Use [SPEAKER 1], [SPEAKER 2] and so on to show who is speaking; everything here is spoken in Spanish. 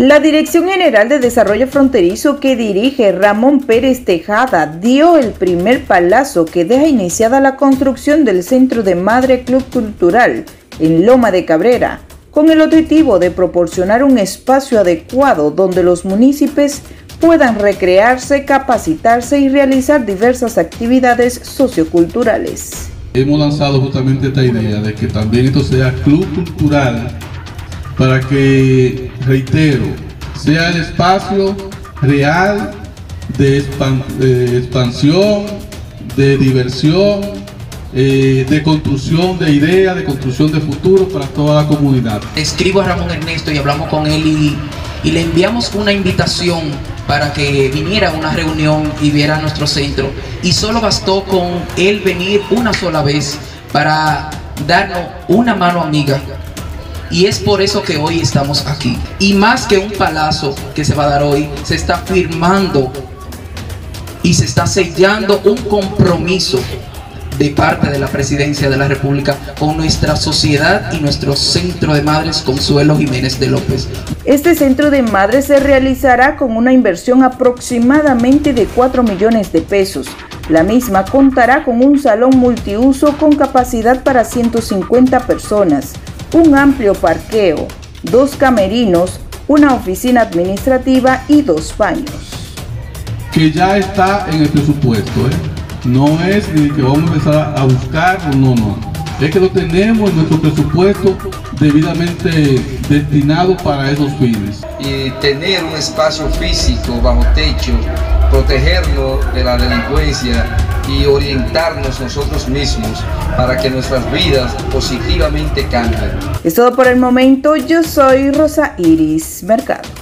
[SPEAKER 1] La Dirección General de Desarrollo Fronterizo que dirige Ramón Pérez Tejada dio el primer palazo que deja iniciada la construcción del Centro de Madre Club Cultural en Loma de Cabrera, con el objetivo de proporcionar un espacio adecuado donde los municipios puedan recrearse, capacitarse y realizar diversas actividades socioculturales.
[SPEAKER 2] Hemos lanzado justamente esta idea de que también esto sea club cultural para que, reitero, sea el espacio real de expansión, de diversión, de construcción de ideas, de construcción de futuro para toda la comunidad.
[SPEAKER 3] Escribo a Ramón Ernesto y hablamos con él y le enviamos una invitación para que viniera a una reunión y viera nuestro centro. Y solo bastó con él venir una sola vez para darnos una mano amiga. Y es por eso que hoy estamos aquí. Y más que un palazo que se va a dar hoy, se está firmando y se está sellando un compromiso de parte de la Presidencia de la República con nuestra sociedad y nuestro Centro de Madres Consuelo Jiménez de López.
[SPEAKER 1] Este Centro de Madres se realizará con una inversión aproximadamente de 4 millones de pesos. La misma contará con un salón multiuso con capacidad para 150 personas, un amplio parqueo, 2 camerinos, una oficina administrativa y 2 baños.
[SPEAKER 2] Que ya está en el presupuesto, No es ni que vamos a empezar a buscar, no. Es que lo tenemos en nuestro presupuesto debidamente destinado para esos fines.
[SPEAKER 4] Y tener un espacio físico bajo techo, protegerlo de la delincuencia y orientarnos nosotros mismos para que nuestras vidas positivamente cambien.
[SPEAKER 1] Es todo por el momento. Yo soy Rosa Iris Mercado.